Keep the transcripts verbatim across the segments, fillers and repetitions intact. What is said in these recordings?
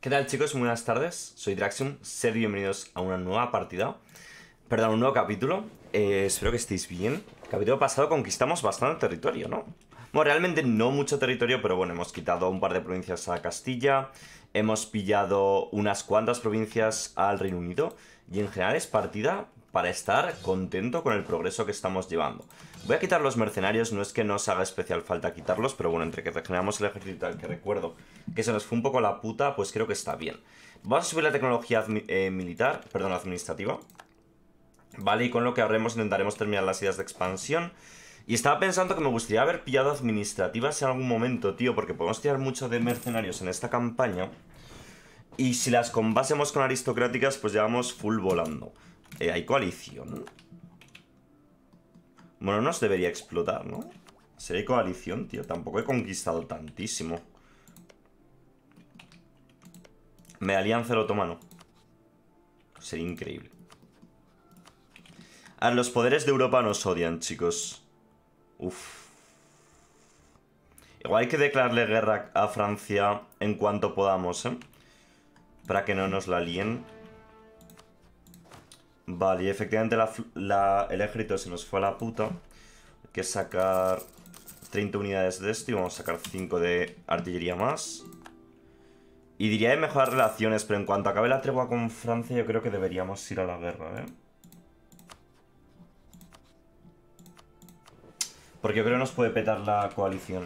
¿Qué tal, chicos? Muy buenas tardes, soy Draxium, sed bienvenidos a una nueva partida. Perdón, un nuevo capítulo. eh, Espero que estéis bien. El capítulo pasado conquistamos bastante territorio, ¿no? Bueno, realmente no mucho territorio, pero bueno, hemos quitado un par de provincias a Castilla. Hemos pillado unas cuantas provincias al Reino Unido. Y en general es partida para estar contento con el progreso que estamos llevando. Voy a quitar los mercenarios, no es que nos haga especial falta quitarlos, pero bueno, entre que regeneramos el ejército, al que recuerdo que se nos fue un poco la puta, pues creo que está bien. Vamos a subir la tecnología eh, militar, perdón, administrativa. Vale, y con lo que haremos intentaremos terminar las ideas de expansión. Y estaba pensando que me gustaría haber pillado administrativas en algún momento, tío, porque podemos tirar mucho de mercenarios en esta campaña. Y si las combásemos con aristocráticas, pues ya vamos full volando. Eh, hay coalición. Bueno, no nos debería explotar, ¿no? Sería coalición, tío. Tampoco he conquistado tantísimo. Me alianza el otomano. Sería increíble. A ver, los poderes de Europa nos odian, chicos. Uf. Igual hay que declararle guerra a Francia en cuanto podamos, ¿eh? Para que no nos la líen. Vale, y efectivamente la, la, el ejército se nos fue a la puta. Hay que sacar treinta unidades de esto y vamos a sacar cinco de artillería más. Y diría de mejorar relaciones, pero en cuanto acabe la tregua con Francia yo creo que deberíamos ir a la guerra, ¿eh? Porque yo creo que nos puede petar la coalición.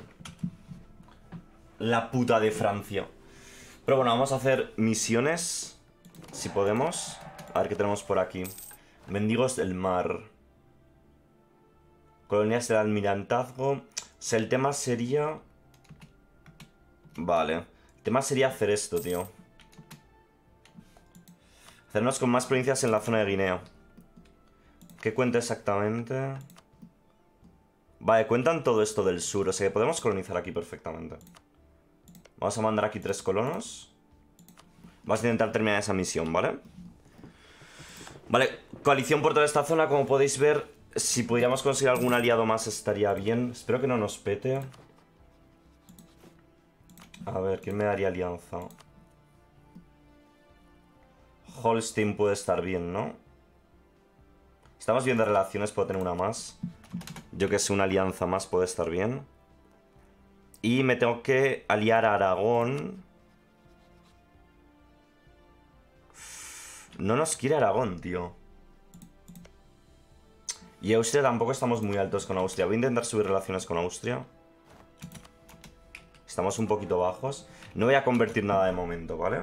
La puta de Francia. Pero bueno, vamos a hacer misiones, si podemos. A ver qué tenemos por aquí. Mendigos del mar. Colonias del almirantazgo. O sea, el tema sería... Vale. El tema sería hacer esto, tío. Hacernos con más provincias en la zona de Guinea. ¿Qué cuenta exactamente? Vale, cuentan todo esto del sur. O sea que podemos colonizar aquí perfectamente. Vamos a mandar aquí tres colonos. Vamos a intentar terminar esa misión, ¿vale? Vale, coalición por toda esta zona. Como podéis ver, si pudiéramos conseguir algún aliado más estaría bien. Espero que no nos pete. A ver, ¿quién me daría alianza? Holstein puede estar bien, ¿no? Estamos bien de relaciones, puedo tener una más. Yo que sé, una alianza más puede estar bien. Y me tengo que aliar a Aragón. No nos quiere Aragón, tío. Y Austria tampoco estamos muy altos con Austria. Voy a intentar subir relaciones con Austria. Estamos un poquito bajos. No voy a convertir nada de momento, ¿vale?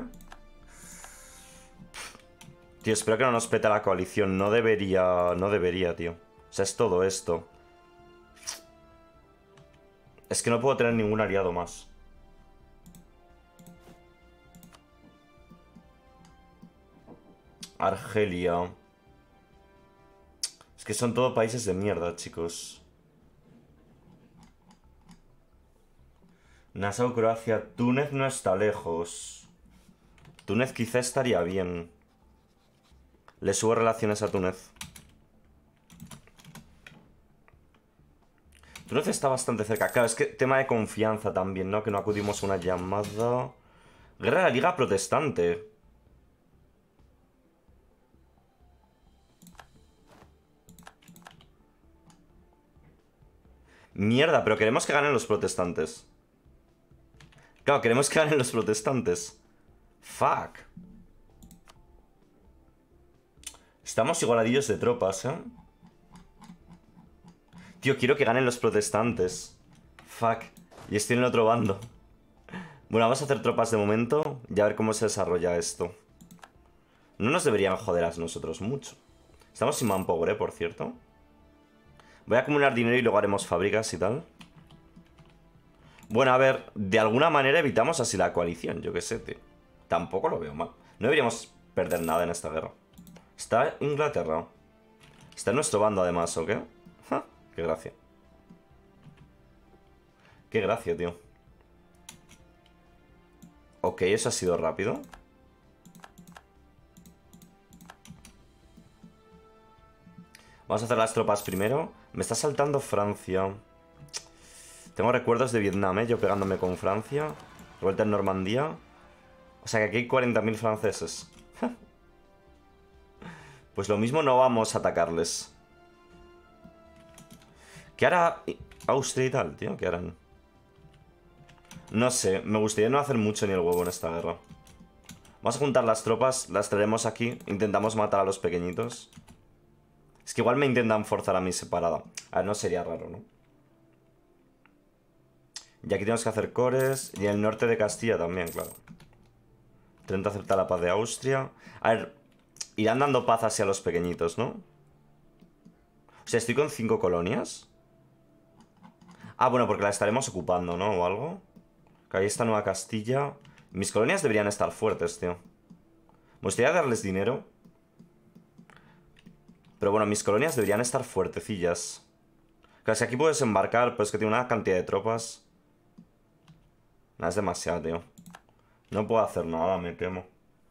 Tío, espero que no nos pete la coalición. No debería... No debería, tío. O sea, es todo esto. Es que no puedo tener ningún aliado más. Argelia. Es que son todo países de mierda, chicos. Nassau, Croacia. Túnez no está lejos. Túnez quizá estaría bien. Le subo relaciones a Túnez. Túnez está bastante cerca. Claro, es que tema de confianza también, ¿no? Que no acudimos a una llamada. Guerra de la Liga Protestante. Mierda, pero queremos que ganen los protestantes. Claro, queremos que ganen los protestantes. Fuck. Estamos igualadillos de tropas, ¿eh? Tío, quiero que ganen los protestantes. Fuck. Y estoy en el otro bando. Bueno, vamos a hacer tropas de momento y a ver cómo se desarrolla esto. No nos deberían joder a nosotros mucho. Estamos sin manpower, ¿eh? Por cierto. Voy a acumular dinero y luego haremos fábricas y tal. Bueno, a ver, de alguna manera evitamos así la coalición, yo qué sé, tío. Tampoco lo veo mal. No deberíamos perder nada en esta guerra. ¿Está Inglaterra? Está en nuestro bando además, ¿o qué? Ja, qué gracia. Qué gracia, tío. Ok, eso ha sido rápido. Vamos a hacer las tropas primero. Me está saltando Francia. Tengo recuerdos de Vietnam, ¿eh? Yo pegándome con Francia. Revuelta en Normandía. O sea que aquí hay cuarenta mil franceses. Pues lo mismo no vamos a atacarles. ¿Qué hará Austria y tal, tío? ¿Qué harán? No sé, me gustaría no hacer mucho ni el huevo en esta guerra. Vamos a juntar las tropas, las traeremos aquí. Intentamos matar a los pequeñitos. Es que igual me intentan forzar a mí separada. A ver, no sería raro, ¿no? Y aquí tenemos que hacer cores. Y en el norte de Castilla también, claro. Trento acepta la paz de Austria. A ver, irán dando paz hacia los pequeñitos, ¿no? O sea, estoy con cinco colonias. Ah, bueno, porque la estaremos ocupando, ¿no? O algo. Que ahí está Nueva Castilla. Mis colonias deberían estar fuertes, tío. Me gustaría darles dinero. Pero bueno, mis colonias deberían estar fuertecillas. Claro, si aquí puedes embarcar, pues que tiene una cantidad de tropas. Nada, es demasiado, tío. No puedo hacer nada, me temo.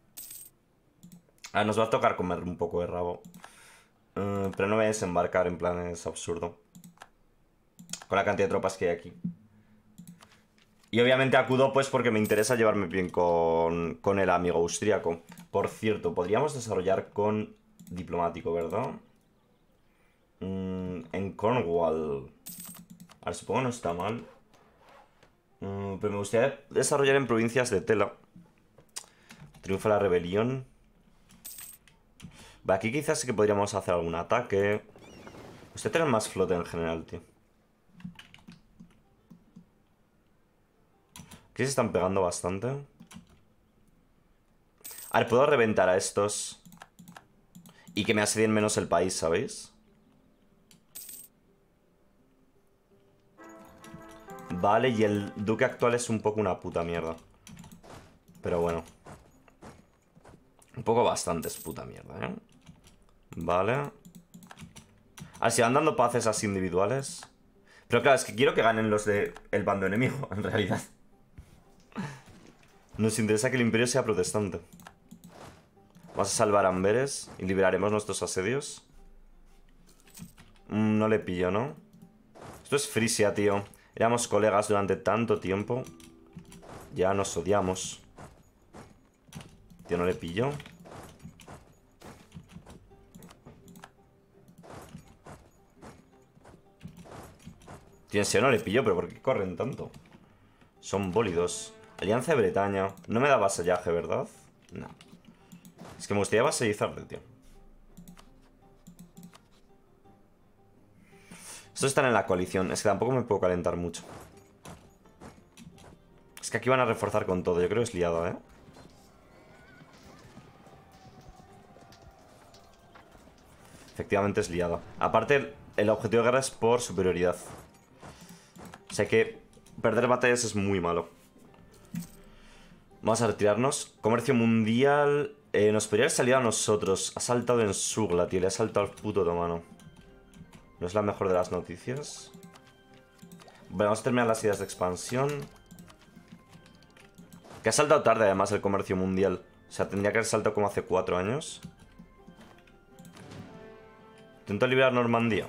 A ver, nos va a tocar comer un poco de rabo. Uh, pero no voy a desembarcar, en plan, es absurdo. Con la cantidad de tropas que hay aquí. Y obviamente acudo pues porque me interesa llevarme bien con, con el amigo austríaco. Por cierto, podríamos desarrollar con diplomático, ¿verdad? Mm, en Cornwall. A ver, supongo no está mal. Mm, pero me gustaría desarrollar en provincias de tela. Triunfa la rebelión. Vale, aquí quizás sí que podríamos hacer algún ataque. Usted tiene más flote en general, tío. Aquí se están pegando bastante. A ver, puedo reventar a estos. Y que me asedien menos el país, ¿sabéis? Vale, y el duque actual es un poco una puta mierda. Pero bueno. Un poco bastante es puta mierda, ¿eh? Vale. A ver, si van dando paces así individuales. Pero claro, es que quiero que ganen los de el bando enemigo, en realidad. Nos interesa que el imperio sea protestante. Vamos a salvar a Amberes y liberaremos nuestros asedios. Mm, no le pillo, ¿no? Esto es Frisia, tío. Éramos colegas durante tanto tiempo. Ya nos odiamos. Tío, no le pillo. Tío, en serio no le pillo, pero ¿por qué corren tanto? Son bólidos. Alianza de Bretaña. No me da vasallaje, ¿verdad? No. Es que me gustaría vasallizarle, tío. Estos están en la coalición. Es que tampoco me puedo calentar mucho. Es que aquí van a reforzar con todo. Yo creo que es liada, ¿eh? Efectivamente es liada. Aparte, el objetivo de guerra es por superioridad. O sea que perder batallas es muy malo. Vamos a retirarnos. Comercio mundial. Eh, nos podría haber salido a nosotros. Ha saltado en Sugla, tío. Le ha saltado al puto otomano. No es la mejor de las noticias. Bueno, vamos a terminar las ideas de expansión. Que ha saltado tarde, además, el comercio mundial. O sea, tendría que haber saltado como hace cuatro años. Intento liberar Normandía.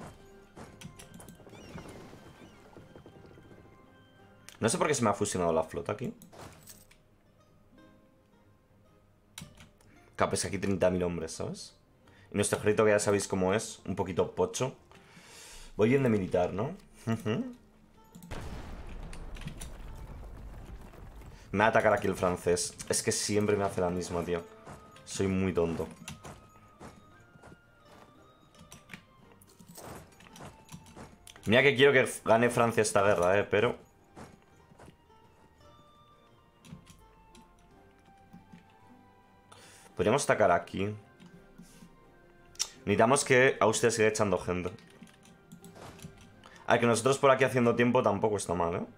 No sé por qué se me ha fusionado la flota aquí. Capes aquí treinta mil hombres, ¿sabes? Y nuestro ejército que ya sabéis cómo es. Un poquito pocho. Voy bien de militar, ¿no? Uh-huh. Me va a atacar aquí el francés. Es que siempre me hace la misma, tío. Soy muy tonto. Mira que quiero que gane Francia esta guerra, eh, pero... Podríamos atacar aquí. Necesitamos que Austria siga echando gente. A que nosotros por aquí haciendo tiempo tampoco está mal, ¿eh?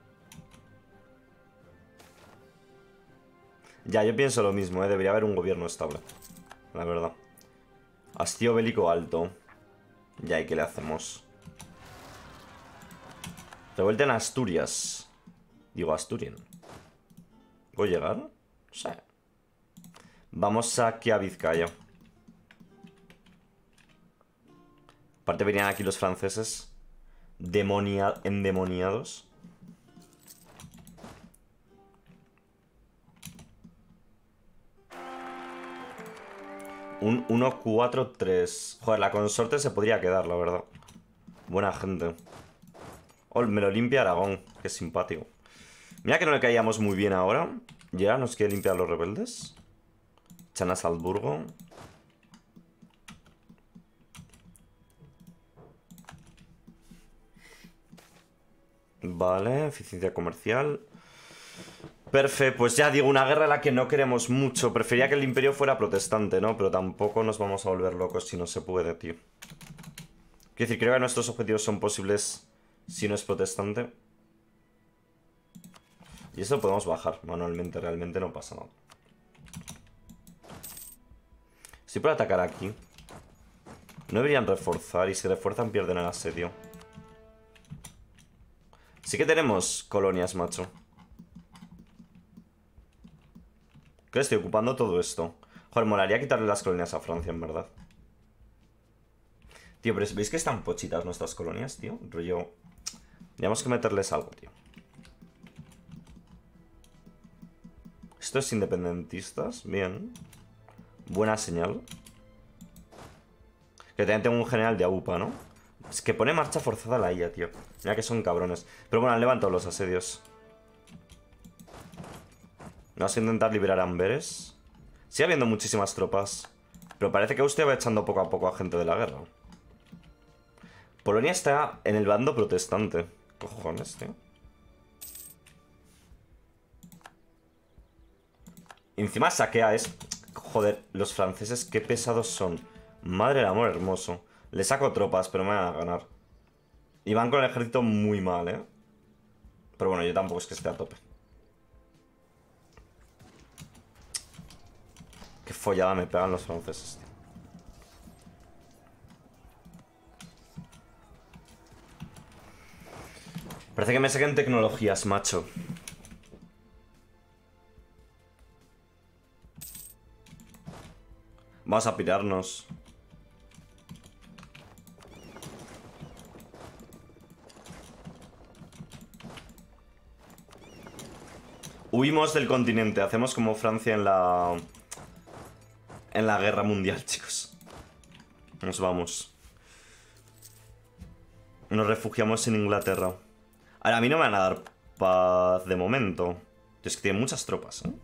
Ya, yo pienso lo mismo, ¿eh? Debería haber un gobierno estable. La verdad. Hastío bélico alto. Ya, ¿y qué le hacemos? Revuelta en Asturias. Digo, Asturian. ¿Puedo llegar? No sé. Vamos aquí a Vizcaya. Aparte venían aquí los franceses. Demonia... endemoniados. Un uno cuatro tres. Joder, la consorte se podría quedar, la verdad. Buena gente. Oh, me lo limpia Aragón. Qué simpático. Mira que no le caíamos muy bien ahora. Ya nos quiere limpiar los rebeldes. Echan a Salzburgo. Vale, eficiencia comercial. Perfecto, pues ya digo, una guerra en la que no queremos mucho. Prefería que el imperio fuera protestante, ¿no? Pero tampoco nos vamos a volver locos si no se puede, tío. Quiero decir, creo que nuestros objetivos son posibles si no es protestante. Y eso lo podemos bajar manualmente, realmente no pasa nada. Estoy por atacar aquí. No deberían reforzar y si refuerzan pierden el asedio. Sí que tenemos colonias, macho. ¿Qué? Estoy ocupando todo esto. Joder, molaría quitarle las colonias a Francia, en verdad. Tío, pero ¿veis que están pochitas nuestras colonias, tío? Rollo... Tenemos que meterles algo, tío. Esto es independentistas. Bien. Buena señal. Que también tengo un general de A U P A, ¿no? Es que pone marcha forzada la I A, tío. Mira que son cabrones. Pero bueno, han levantado los asedios. Vamos a intentar liberar a Amberes. Sigue habiendo muchísimas tropas. Pero parece que Austria va echando poco a poco a gente de la guerra. Polonia está en el bando protestante. Cojones, tío. Y encima saquea es... Joder, los franceses qué pesados son. Madre del amor hermoso. Le saco tropas, pero me van a ganar. Y van con el ejército muy mal, ¿eh? Pero bueno, yo tampoco es que esté a tope. Qué follada me pegan los franceses, tío. Parece que me saquen tecnologías, macho. Vamos a pirarnos. Huimos del continente. Hacemos como Francia en la... En la guerra mundial, chicos. Nos vamos. Nos refugiamos en Inglaterra. Ahora, a mí no me van a dar paz de momento. Es que tienen muchas tropas, ¿eh?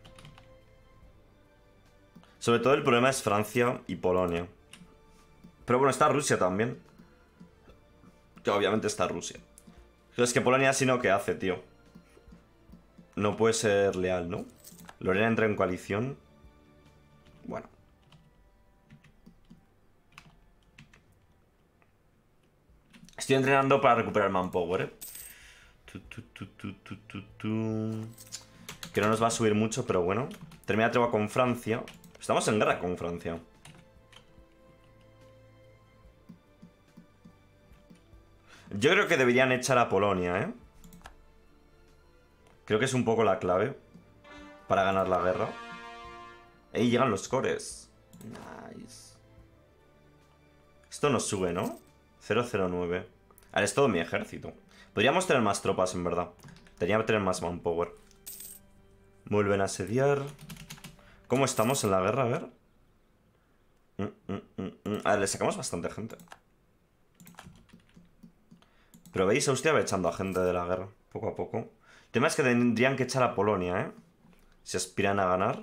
Sobre todo el problema es Francia y Polonia. Pero bueno, está Rusia también. Que obviamente está Rusia. Pero es que Polonia si no, ¿qué hace, tío? No puede ser leal, ¿no? Lorena entra en coalición. Bueno. Estoy entrenando para recuperar manpower, ¿eh? Tu, tu, tu, tu, tu, tu, tu. Que no nos va a subir mucho, pero bueno. Termina tregua con Francia. Estamos en guerra con Francia. Yo creo que deberían echar a Polonia, ¿eh? Creo que es un poco la clave para ganar la guerra. Ahí llegan los cores. Nice. Esto nos sube, ¿no? cero cero nueve. Ahora es todo mi ejército. Podríamos tener más tropas, en verdad. Tenía que tener más manpower. Vuelven a asediar. ¿Cómo estamos en la guerra? A ver. Mm, mm, mm, mm. A ver, le sacamos bastante gente. Pero veis, Austria va echando a gente de la guerra, poco a poco. El tema es que tendrían que echar a Polonia, ¿eh? Si aspiran a ganar.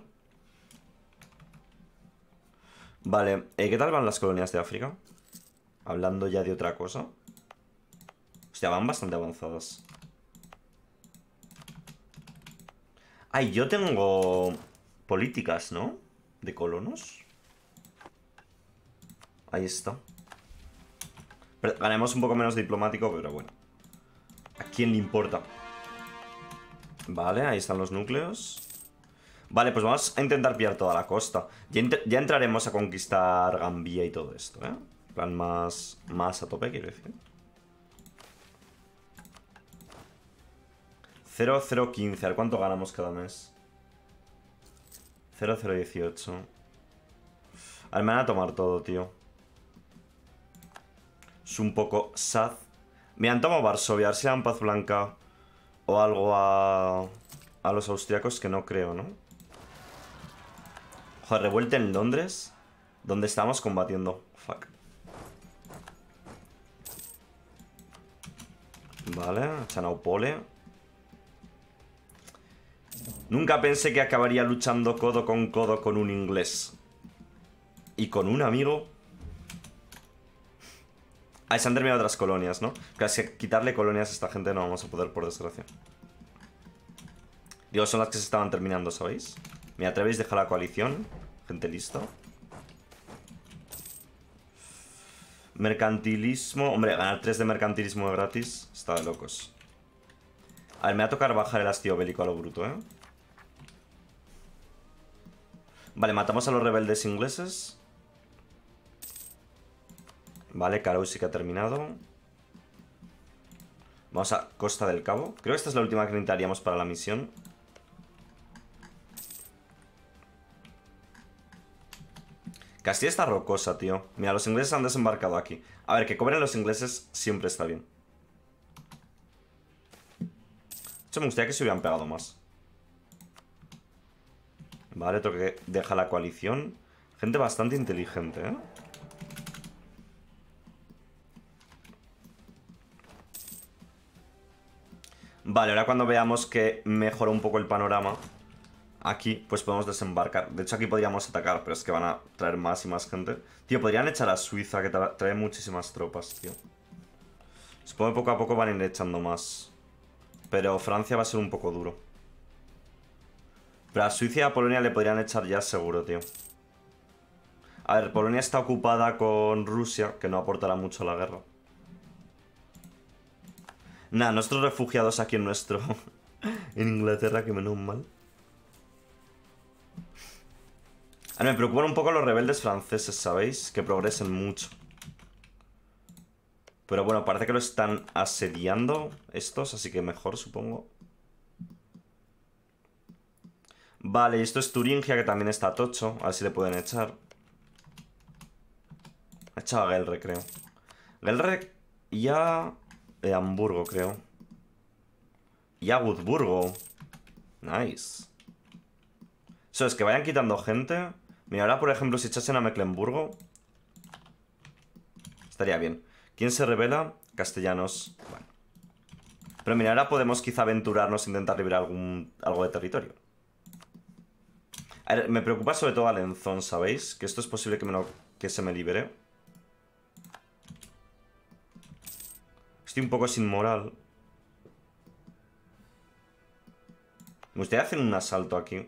Vale, eh, ¿qué tal van las colonias de África? Hablando ya de otra cosa. Hostia, van bastante avanzadas. Ay, yo tengo políticas, ¿no? De colonos. Ahí está. Pero ganemos un poco menos diplomático, pero bueno. ¿A quién le importa? Vale, ahí están los núcleos. Vale, pues vamos a intentar pillar toda la costa. Ya, ya entraremos a conquistar Gambia y todo esto, ¿eh? En plan más, más a tope, quiero decir. cero cero quince, a ver cuánto ganamos cada mes. cero cero dieciocho. A ver, me van a tomar todo, tío. Es un poco sad. Me han tomado Varsovia, a ver si dan paz blanca o algo a, a los austriacos, que no creo, ¿no? Joder, revuelta en Londres. donde estamos combatiendo. Fuck. Vale, Chanaupole. Nunca pensé que acabaría luchando codo con codo con un inglés. Y con un amigo. Ah, se han terminado otras colonias, ¿no? Casi quitarle colonias a esta gente no vamos a poder, por desgracia. Digo, son las que se estaban terminando, ¿sabéis? Me atrevéis, deja la coalición. Gente lista. Mercantilismo. Hombre, ganar tres de mercantilismo gratis está de locos. A ver, me va a tocar bajar el hastío bélico a lo bruto, ¿eh? Vale, matamos a los rebeldes ingleses. Vale, Karou sí que ha terminado. Vamos a Costa del Cabo. Creo que esta es la última que necesitaríamos para la misión. Castilla está rocosa, tío. Mira, los ingleses han desembarcado aquí. A ver, que cobren los ingleses siempre está bien. De hecho, me gustaría que se hubieran pegado más. Vale, otro que deja la coalición. Gente bastante inteligente, ¿eh? Vale, ahora cuando veamos que mejora un poco el panorama aquí, pues podemos desembarcar. De hecho, aquí podríamos atacar, pero es que van a traer más y más gente. Tío, podrían echar a Suiza, que tra trae muchísimas tropas, tío. Supongo que poco a poco van a ir echando más. Pero Francia va a ser un poco duro. Pero a Suiza y a Polonia le podrían echar ya seguro, tío. A ver, Polonia está ocupada con Rusia, que no aportará mucho a la guerra. Nada, nuestros refugiados aquí en nuestro... en Inglaterra, que menos mal. A ver, me preocupan un poco los rebeldes franceses, ¿sabéis? Que progresen mucho. Pero bueno, parece que lo están asediando estos, así que mejor, supongo. Vale, y esto es Turingia, que también está tocho. A ver si le pueden echar. Ha echado a Gelre, creo. Gelre y a... Eh, Hamburgo, creo. Y a Würzburgo. Nice. Eso es que vayan quitando gente. Mira, ahora por ejemplo, si echasen a Mecklenburgo, estaría bien. ¿Quién se revela? Castellanos. Bueno. Pero mira, ahora podemos quizá aventurarnos e intentar liberar algún, algo de territorio. A ver, me preocupa sobre todo Alençon, ¿sabéis? Que esto es posible que, me lo, que se me libere. Estoy un poco sin moral. Me gustaría hacer un asalto aquí.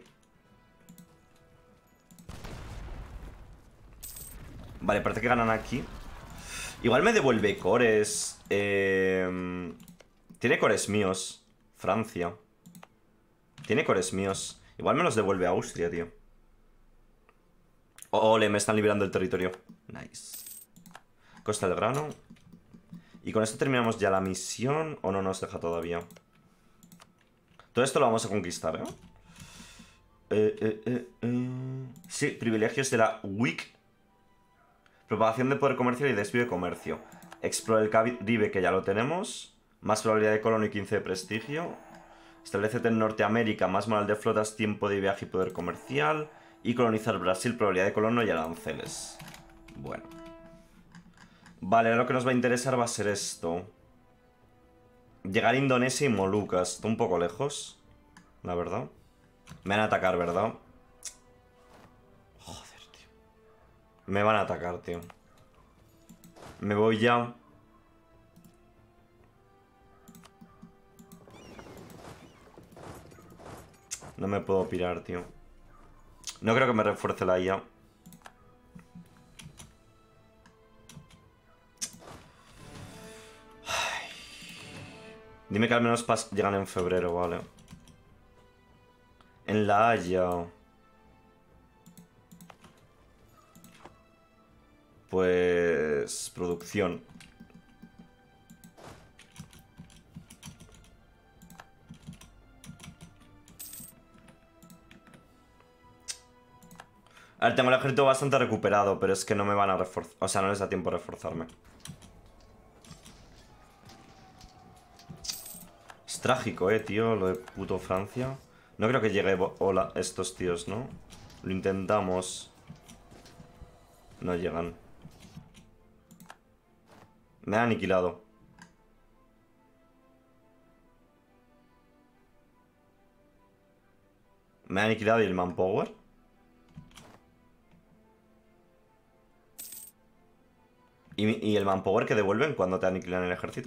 Vale, parece que ganan aquí. Igual me devuelve cores. Eh... Tiene cores míos. Francia. Tiene cores míos. Igual me los devuelve Austria, tío. Ole, me están liberando el territorio. Nice. Costa del Grano. Y con esto terminamos ya la misión. ¿O no nos deja todavía? Todo esto lo vamos a conquistar, ¿eh? Eh, eh, eh, eh. Sí, privilegios de la W I C. Propagación de poder comercial y desvío de comercio. Explora el Caribe, que ya lo tenemos. Más probabilidad de colonia y quince de prestigio. Establecete en Norteamérica, más moral de flotas, tiempo de viaje y poder comercial. Y colonizar Brasil, probabilidad de colono y aranceles. Bueno. Vale, ahora lo que nos va a interesar va a ser esto. Llegar a Indonesia y Molucas. Está un poco lejos, la verdad. Me van a atacar, ¿verdad? Joder, tío. Me van a atacar, tío. Me voy ya. No me puedo pirar, tío. No creo que me refuerce la I A. Ay. Dime que al menos llegan en febrero, vale. En La Haya. Pues... producción. A ver, tengo el ejército bastante recuperado, pero es que no me van a reforzar. O sea, no les da tiempo a reforzarme. Es trágico, eh, tío, lo de puto Francia. No creo que llegue hola estos tíos, ¿no? Lo intentamos. No llegan. Me han aniquilado. Me han aniquilado y el manpower. ¿Y, ¿Y el manpower que devuelven cuando te aniquilan el ejército?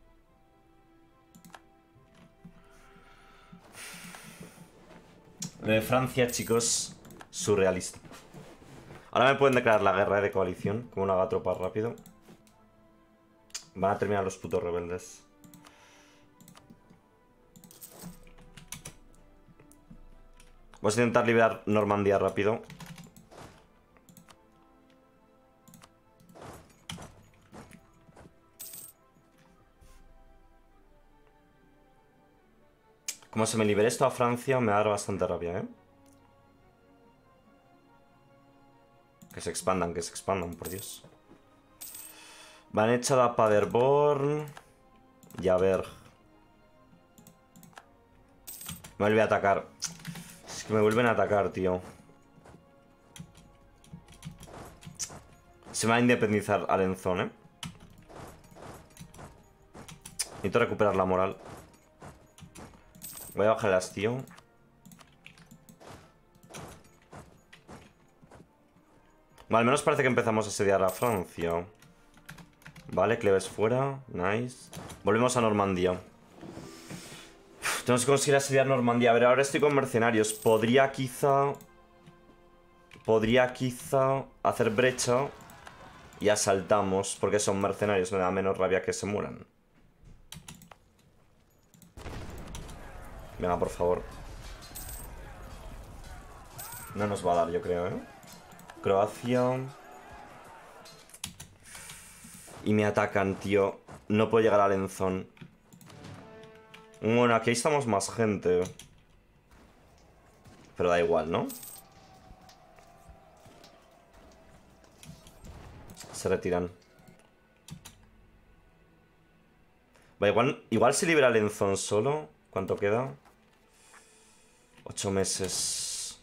Lo de Francia, chicos, surrealista. Ahora me pueden declarar la guerra de coalición, como una haga tropas rápido. Van a terminar los putos rebeldes. Vamos a intentar liberar Normandía rápido. Como se me libere esto a Francia, me va a dar bastante rabia, ¿eh? Que se expandan, que se expandan, por Dios. Van echado a Paderborn. Y a ver. Me vuelve a atacar. Es que me vuelven a atacar, tío. Se me va a independizar Alençon, ¿eh? Necesito recuperar la moral. Voy a bajar el hastío. Bueno, al menos parece que empezamos a asediar a Francia. Vale, Cleves fuera. Nice. Volvemos a Normandía. Uf, tenemos que conseguir asediar Normandía. A ver, ahora estoy con mercenarios. Podría quizá... Podría quizá hacer brecha y asaltamos, porque son mercenarios. Me da menos rabia que se mueran. Venga, por favor. No nos va a dar, yo creo, ¿eh? Croacia. Y me atacan, tío. No puedo llegar a Alençon. Bueno, aquí estamos más gente. Pero da igual, ¿no? Se retiran. Va, igual, igual se libera Alençon solo. ¿Cuánto queda? Ocho meses.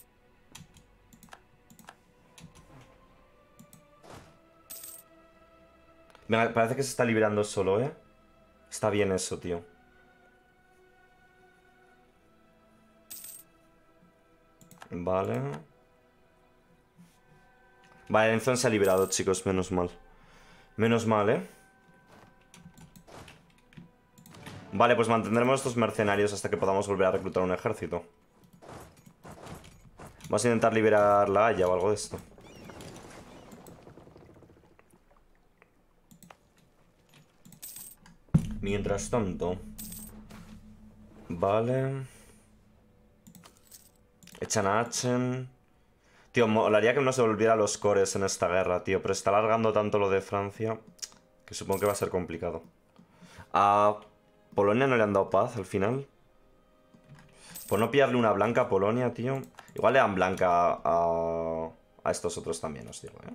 Venga, parece que se está liberando solo, ¿eh? Está bien eso, tío. Vale. Vale, Alençon se ha liberado, chicos, menos mal. Menos mal, ¿eh? Vale, pues mantendremos estos mercenarios hasta que podamos volver a reclutar un ejército. Vamos a intentar liberar la Haya o algo de esto. Mientras tanto. Vale. Echan a Aachen. Tío, molaría que no se volviera los cores en esta guerra, tío. Pero está alargando tanto lo de Francia que supongo que va a ser complicado. A Polonia no le han dado paz al final. Por no pillarle una blanca a Polonia, tío. Igual le dan blanca a, a estos otros también, os digo, ¿eh?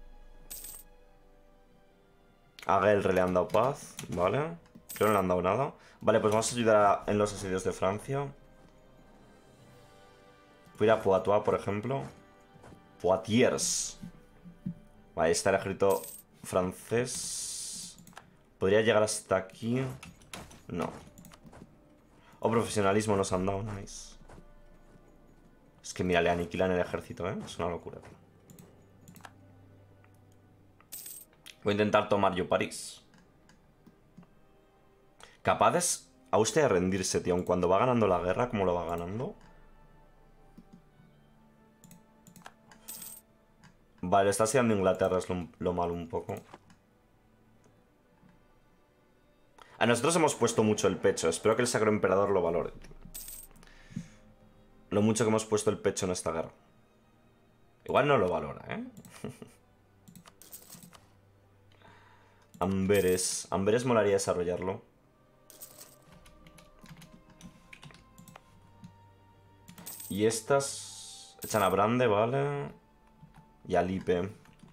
A Gelre le han dado paz, ¿vale? Creo que no le han dado nada. Vale, pues vamos a ayudar a, en los asedios de Francia. Voy a ir a Poitou, por ejemplo. Poitiers. Vale, ahí está el ejército francés. ¿Podría llegar hasta aquí? No. O profesionalismo nos han dado, nice. Es que mira, le aniquilan el ejército, ¿eh? Es una locura, tío. Voy a intentar tomar yo París. Capaces a usted de rendirse, tío. Aun cuando va ganando la guerra, ¿cómo lo va ganando? Vale, está haciendo Inglaterra, es lo, lo malo un poco. A nosotros hemos puesto mucho el pecho. Espero que el Sacro Emperador lo valore, tío. Lo mucho que hemos puesto el pecho en esta guerra. Igual no lo valora, ¿eh? Amberes. Amberes molaría desarrollarlo. Y estas... Echan a Brande, ¿vale? Y a Lippe.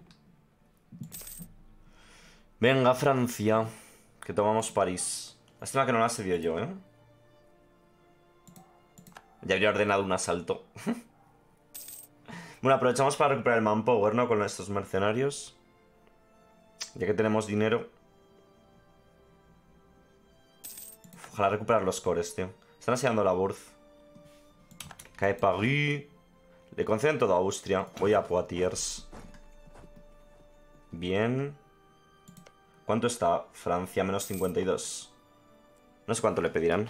Venga, Francia. Que tomamos París. Lástima que no la asedio yo, ¿eh? Ya habría ordenado un asalto. Bueno, aprovechamos para recuperar el manpower, ¿no? Con estos mercenarios. Ya que tenemos dinero. Ojalá recuperar los cores, tío. Están asediando la Bourse. Cae París. Le conceden todo a Austria. Voy a Poitiers. Bien. ¿Cuánto está Francia? Menos cincuenta y dos. No sé cuánto le pedirán.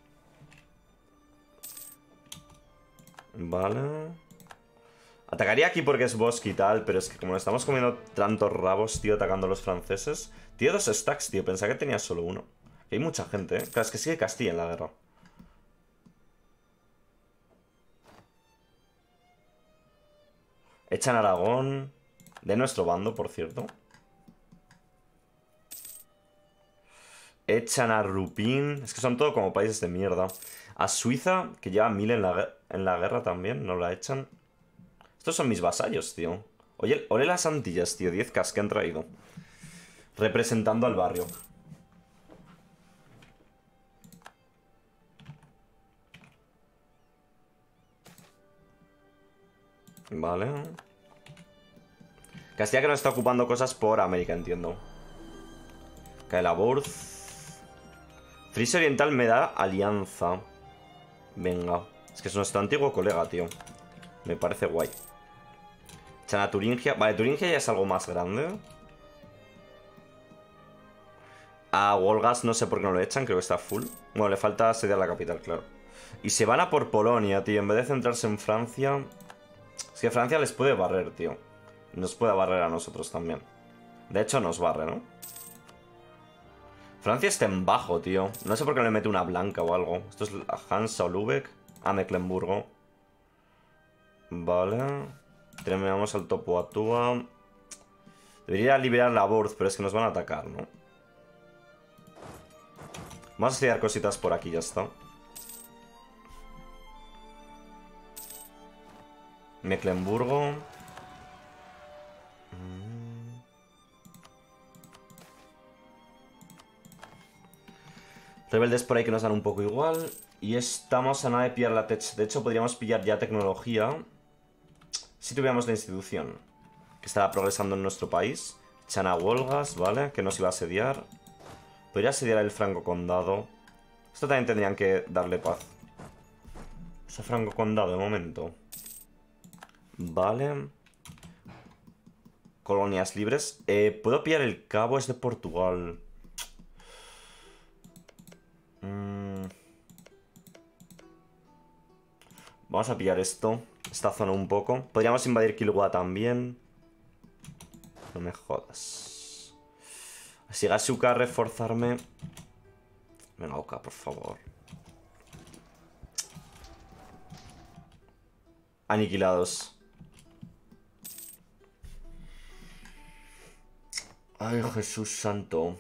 Vale. Atacaría aquí porque es bosque y tal, pero es que como estamos comiendo tantos rabos, tío, atacando a los franceses. Tío, dos stacks, tío. Pensaba que tenía solo uno. Hay mucha gente, ¿eh? Claro, es que sigue Castilla en la guerra. Echan Aragón. De nuestro bando, por cierto. Echan a Rupín. Es que son todo como países de mierda. A Suiza, que lleva mil en la, en la guerra también. No la echan. Estos son mis vasallos, tío. Oye, ole las Antillas, tío. diez K que han traído. Representando al barrio. Vale. Castilla que no está ocupando cosas por América, entiendo. Cae la Bourse. Frisia Oriental me da alianza. Venga. Es que es nuestro antiguo colega, tío. Me parece guay. Echan a Turingia. Vale, Turingia ya es algo más grande. A Wolgast no sé por qué no lo echan, creo que está full. Bueno, le falta asediar la capital, claro. Y se van a por Polonia, tío. En vez de centrarse en Francia... Es que Francia les puede barrer, tío. Nos puede barrer a nosotros también. De hecho, nos barre, ¿no? Francia está en bajo, tío. No sé por qué no le mete una blanca o algo. Esto es a Hansa o Lübeck. A Mecklenburgo. Vale. Terminamos al Topoatua. Debería liberar la Bourse, pero es que nos van a atacar, ¿no? Vamos a estudiar cositas por aquí, ya está. Mecklenburgo. Rebeldes por ahí que nos dan un poco igual. Y estamos a nada de pillar la tech. De hecho, podríamos pillar ya tecnología si tuviéramos la institución que estaba progresando en nuestro país. Echan a Wolgast, ¿vale? Que nos iba a asediar. Podría asediar el Franco Condado. Esto también tendrían que darle paz. Ese Franco Condado de momento. Vale. Colonias libres. Eh, ¿Puedo pillar el Cabo? Es de Portugal. Mm. Vamos a pillar esto. Esta zona un poco. Podríamos invadir Kilwa también. No me jodas. Si llegase Uka a reforzarme. Venga, Uka, por favor. Aniquilados. Ay, Jesús santo.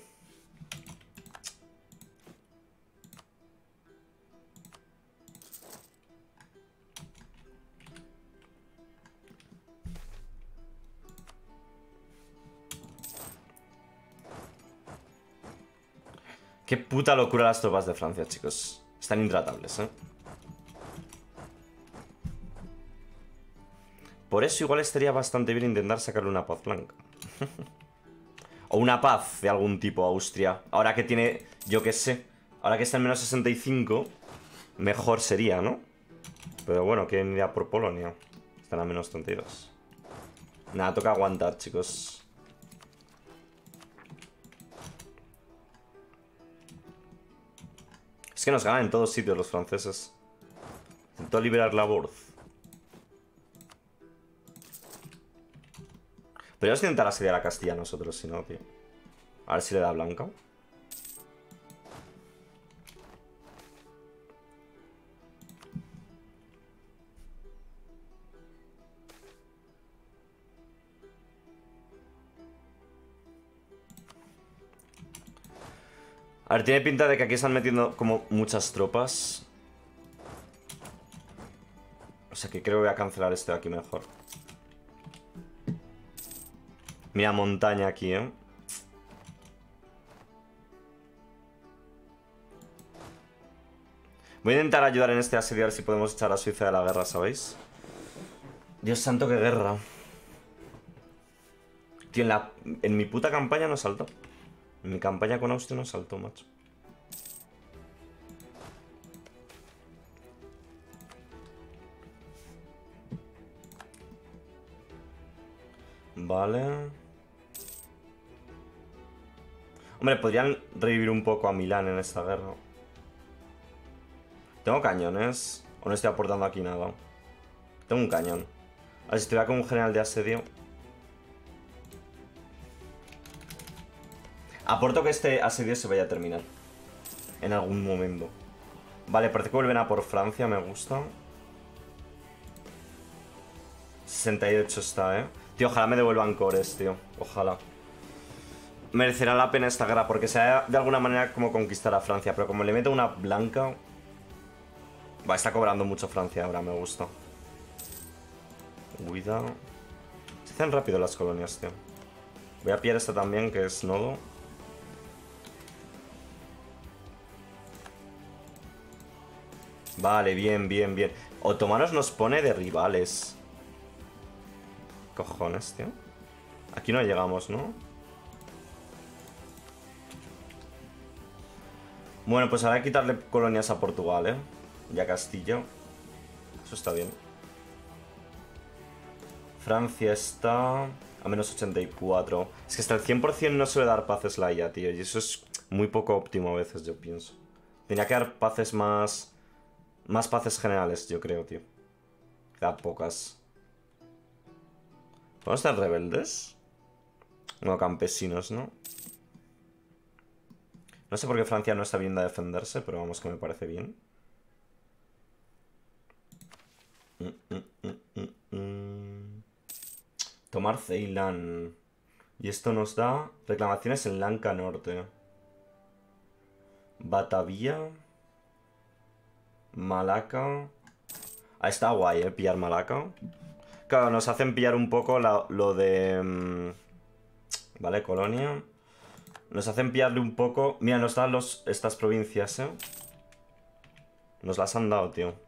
Qué puta locura las tropas de Francia, chicos. Están intratables, ¿eh? Por eso igual estaría bastante bien intentar sacarle una paz blanca. O una paz de algún tipo a Austria. Ahora que tiene, yo qué sé. Ahora que está en menos sesenta y cinco, mejor sería, ¿no? Pero bueno, quieren ir a por Polonia. Están a menos treinta y dos. Nada, toca aguantar, chicos. Es que nos ganan en todos sitios los franceses. Intentó liberar la Bourse. Podríamos intentar asediar a Castilla nosotros, si no, tío. A ver si le da blanca. A ver, tiene pinta de que aquí están metiendo como muchas tropas. O sea que creo que voy a cancelar este de aquí mejor. Mira, montaña aquí, ¿eh? Voy a intentar ayudar en este asedio a ver si podemos echar a Suiza de la guerra, ¿sabéis? Dios santo, qué guerra. Tío, en, la, en mi puta campaña no saltó. En mi campaña con Austria no saltó, macho. Vale. Hombre, podrían revivir un poco a Milán en esta guerra. ¿Tengo cañones? ¿O no estoy aportando aquí nada? Tengo un cañón. A ver si estuviera con un general de asedio. Aporto que este asedio se vaya a terminar. En algún momento. Vale, parece que vuelven a por Francia, me gusta. sesenta y ocho está, eh. Tío, ojalá me devuelvan cores, tío. Ojalá. Merecerá la pena esta guerra, porque sea de alguna manera como conquistar a Francia. Pero como le meto una blanca... Va, está cobrando mucho Francia ahora, me gusta. Cuidado. Se hacen rápido las colonias, tío. Voy a pillar esta también, que es nodo. Vale, bien, bien, bien. Otomanos nos pone de rivales. Cojones, tío. Aquí no llegamos, ¿no? Bueno, pues ahora hay que quitarle colonias a Portugal, ¿eh? Y a Castillo. Eso está bien. Francia está a menos ochenta y cuatro. Es que hasta el cien por cien no suele dar paces la I A, tío. Y eso es muy poco óptimo a veces, yo pienso. Tenía que dar paces más... Más paces generales, yo creo, tío. Da pocas. ¿Podemos estar rebeldes? No, campesinos, ¿no? No sé por qué Francia no está bien a defenderse, pero vamos, que me parece bien. Mm, mm, mm, mm, mm. Tomar Ceilán. Y esto nos da reclamaciones en Lanka Norte. Batavia. Malaca. Ah, está guay, eh, pillar Malaca. Claro, nos hacen pillar un poco la, lo de... Um, vale, Colonia. Nos hacen pillarle un poco... Mira, nos dan los, estas provincias, eh. Nos las han dado, tío.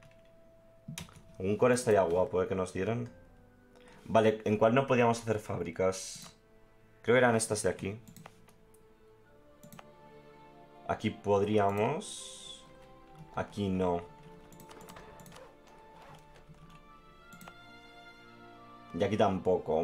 Un core estaría guapo, eh, que nos dieran. Vale, ¿en cuál no podíamos hacer fábricas? Creo que eran estas de aquí. Aquí podríamos... Aquí no. Y aquí tampoco.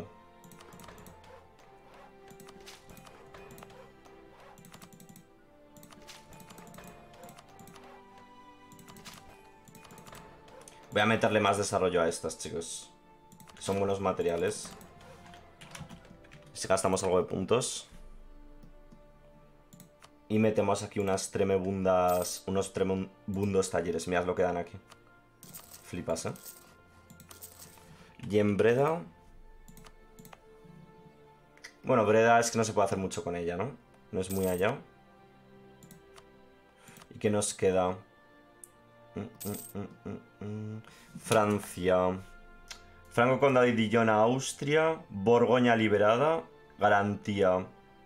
Voy a meterle más desarrollo a estas, chicos. Son buenos materiales. Si gastamos algo de puntos. Y metemos aquí unas tremebundas... Unos tremebundos talleres. Mirad lo que dan aquí. Flipas, ¿eh? Y en Breda... Bueno, Breda es que no se puede hacer mucho con ella, ¿no? No es muy allá. ¿Y qué nos queda? Mm, mm, mm, mm, mm. Francia. Franco Condado y Dijon a Austria. Borgoña liberada. Garantía.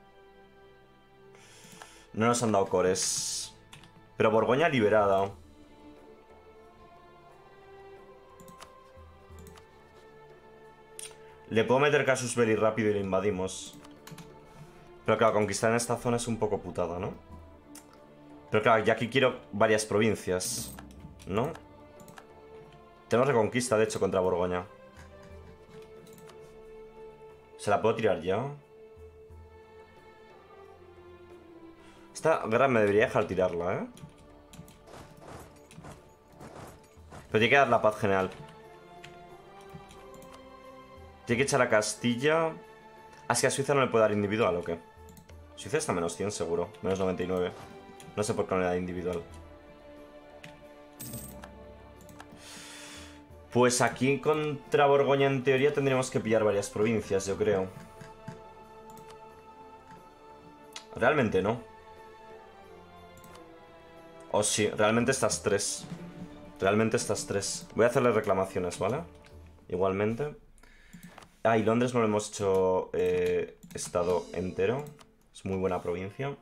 No nos han dado cores. Pero Borgoña liberada. Le puedo meter Casus Belli rápido y le invadimos. Pero claro, conquistar en esta zona es un poco putada, ¿no? Pero claro, ya aquí quiero varias provincias, ¿no? Tenemos reconquista, de hecho, contra Borgoña. ¿Se la puedo tirar ya? Esta guerra me debería dejar tirarla, ¿eh? Pero tiene que dar la paz general. Tiene que echar a Castilla. Ah, es que a Suiza no le puede dar individual, ¿o qué? Suiza está menos cien, seguro. Menos noventa y nueve. No sé por qué no le da individual. Pues aquí contra Borgoña, en teoría, tendríamos que pillar varias provincias, yo creo. Realmente no. O sí, realmente estas tres. Realmente estas tres. Voy a hacerle reclamaciones, ¿vale? Igualmente. Ah, y Londres no lo hemos hecho eh, estado entero. Es muy buena provincia.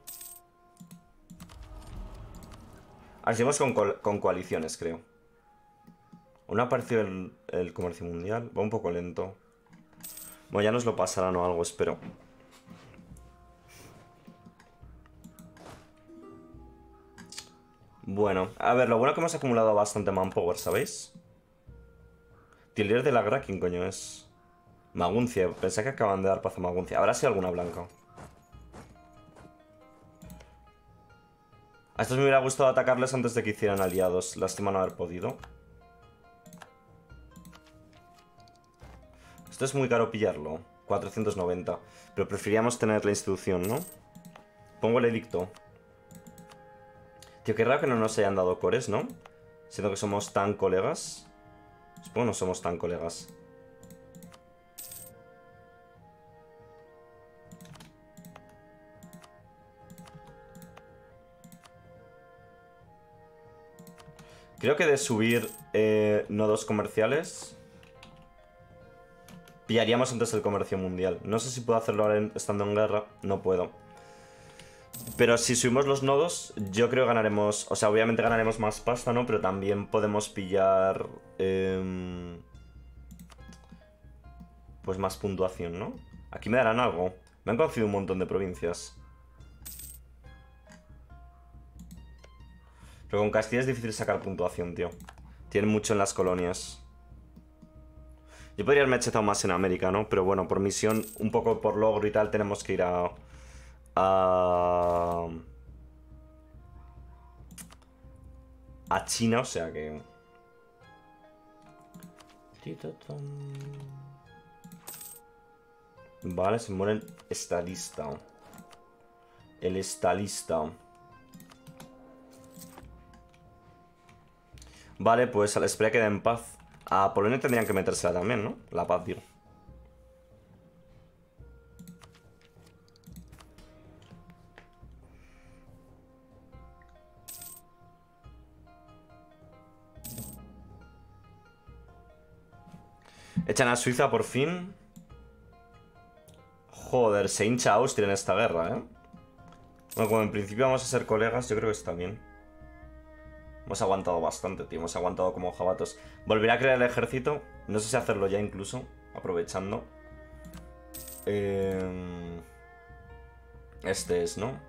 Así vamos con, co con coaliciones, creo. ¿No ha aparecido el, el comercio mundial? Va un poco lento. Bueno, ya nos lo pasarán o algo, espero. Bueno, a ver, lo bueno es que hemos acumulado bastante manpower, ¿sabéis? Tío, el líder de la Gra, ¿quién coño es? Maguncia, pensé que acaban de dar paz a Maguncia. ¿Habrá sido alguna blanca? A estos me hubiera gustado atacarles antes de que hicieran aliados. Lástima no haber podido. Esto es muy caro pillarlo. cuatrocientos noventa. Pero preferiríamos tener la institución, ¿no? Pongo el edicto. Tío, qué raro que no nos hayan dado cores, ¿no? Siendo que somos tan colegas. Supongo que no somos tan colegas. Creo que de subir eh, nodos comerciales pillaríamos antes el comercio mundial. No sé si puedo hacerlo ahora en, estando en guerra. No puedo. Pero si subimos los nodos, yo creo que ganaremos... O sea, obviamente ganaremos más pasta, ¿no? Pero también podemos pillar... Eh, pues más puntuación, ¿no? Aquí me darán algo. Me han concedido un montón de provincias. Pero con Castilla es difícil sacar puntuación, tío. Tienen mucho en las colonias. Yo podría haberme echado más en América, ¿no? Pero bueno, por misión, un poco por logro y tal, tenemos que ir a... A... A China, o sea que... Vale, se muere el estadista. El estadista. Vale, pues al espera queda en paz. A Polonia tendrían que metérsela también, ¿no? La paz, digo. Echan a Suiza por fin. Joder, se hincha Austria en esta guerra, ¿eh? Bueno, como en principio vamos a ser colegas, yo creo que está bien. Hemos aguantado bastante, tío. Hemos aguantado como jabatos. Volveré a crear el ejército. No sé si hacerlo ya incluso. Aprovechando. Eh... Este es, ¿no?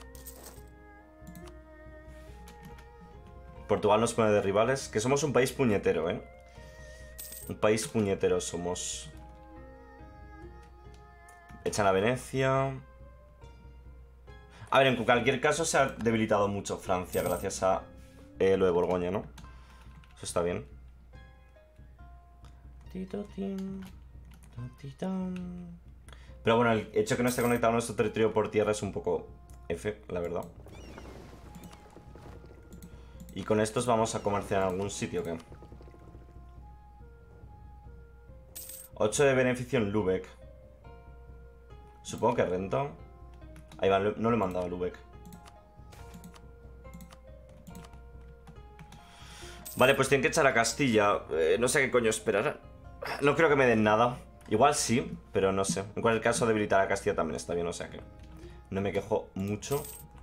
Portugal nos pone de rivales. Que somos un país puñetero, ¿eh? Un país puñetero somos. Echan a Venecia. A ver, en cualquier caso se ha debilitado mucho Francia gracias a eh, lo de Borgoña, ¿no? Eso está bien. Pero bueno, el hecho de que no esté conectado a nuestro territorio por tierra es un poco F, la verdad. Y con estos vamos a comerciar en algún sitio, ¿qué? ocho de beneficio en Lübeck. Supongo que renta. Ahí va, no le he mandado a Lübeck. Vale, pues tienen que echar a Castilla. Eh, no sé qué coño esperar. No creo que me den nada. Igual sí, pero no sé. En cualquier caso, debilitar a Castilla también está bien, o sea que no me quejo mucho.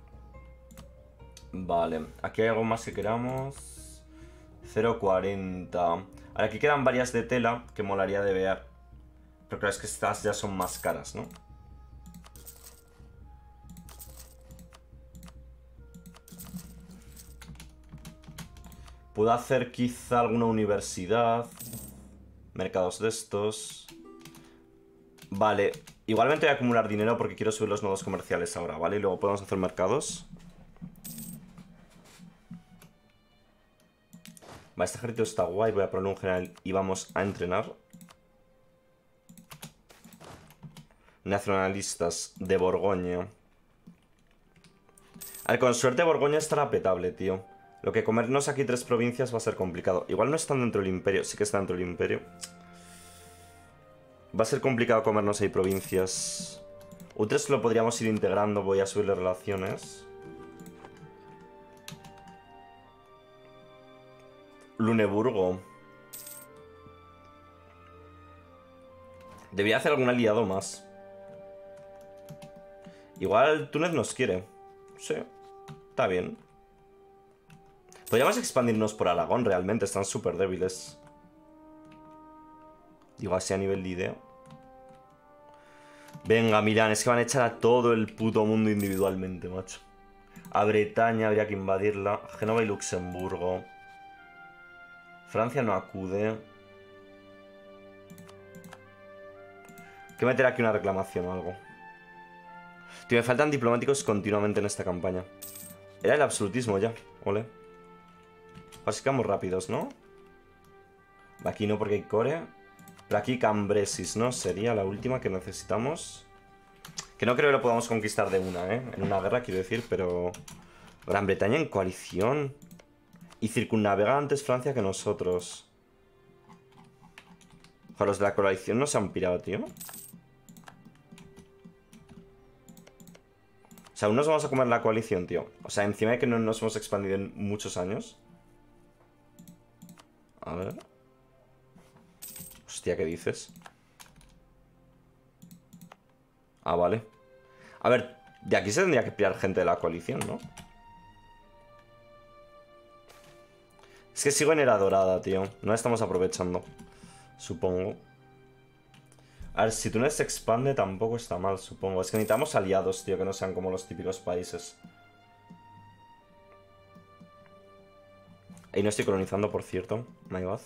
Vale, aquí hay algo más que queramos. cero cuarenta. Ahora, aquí quedan varias de tela que molaría de ver. Pero claro, es que estas ya son más caras, ¿no? Puedo hacer quizá alguna universidad. Mercados de estos. Vale. Igualmente voy a acumular dinero porque quiero subir los nodos comerciales ahora, ¿vale? Y luego podemos hacer mercados. Vale, este ejército está guay. Voy a ponerle un general y vamos a entrenar. Nacionalistas de Borgoña. A ver, con suerte Borgoña estará petable, tío. Lo que comernos aquí tres provincias va a ser complicado. Igual no están dentro del imperio. Sí que está dentro del imperio. Va a ser complicado comernos ahí provincias. Utrecht lo podríamos ir integrando. Voy a subirle relaciones. Luneburgo. Debería hacer algún aliado más. Igual Túnez nos quiere. Sí, está bien. Podríamos expandirnos por Aragón, realmente. Están súper débiles. Digo, así a nivel de idea. Venga, Milán, es que van a echar a todo el puto mundo individualmente, macho. A Bretaña habría que invadirla. Génova y Luxemburgo. Francia no acude. Hay que meter aquí una reclamación o algo. Tío, me faltan diplomáticos continuamente en esta campaña. Era el absolutismo ya, ole. Así que vamos rápidos, ¿no? Aquí no porque hay core. Pero aquí Cambresis, ¿no? Sería la última que necesitamos. Que no creo que lo podamos conquistar de una, ¿eh? En una guerra, quiero decir, pero... Gran Bretaña en coalición. Y circunnavega antes Francia que nosotros. Ojalá, los de la coalición no se han pirado, tío. O sea, aún nos vamos a comer la coalición, tío. O sea, encima de que no nos hemos expandido en muchos años. A ver... Hostia, ¿qué dices? Ah, vale. A ver, de aquí se tendría que pillar gente de la coalición, ¿no? Es que sigo en era dorada, tío. No la estamos aprovechando. Supongo. A ver, si Túnez se expande tampoco está mal, supongo. Es que necesitamos aliados, tío, que no sean como los típicos países. Ahí no estoy colonizando, por cierto. My God.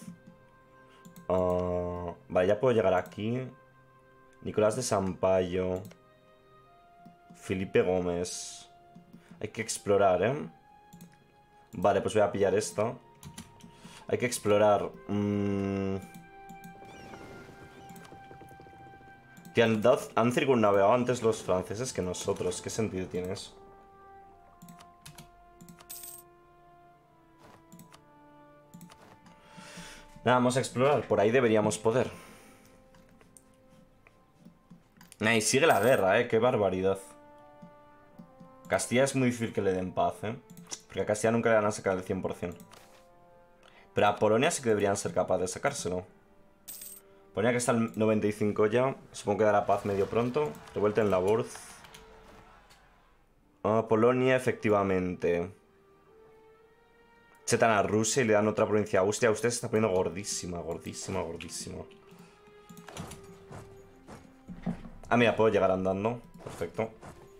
Uh, vale, ya puedo llegar aquí. Nicolás de Sampaio. Felipe Gómez. Hay que explorar, ¿eh? Vale, pues voy a pillar esto. Hay que explorar. Mm... Tío, han, dado, han circunnavegado antes los franceses que nosotros. ¿Qué sentido tiene eso? Nada, vamos a explorar. Por ahí deberíamos poder. Nah, y sigue la guerra, ¿eh? Qué barbaridad. Castilla es muy difícil que le den paz, ¿eh? Porque a Castilla nunca le van a sacar el cien por cien. Pero a Polonia sí que deberían ser capaces de sacárselo. Polonia que está al noventa y cinco ya. Supongo que dará paz medio pronto. Revuelta en la Worth. Ah, Polonia, efectivamente. Chetan a Rusia y le dan otra provincia a Austria. Austria se está poniendo gordísima, gordísima, gordísima. Ah, mira, puedo llegar andando. Perfecto.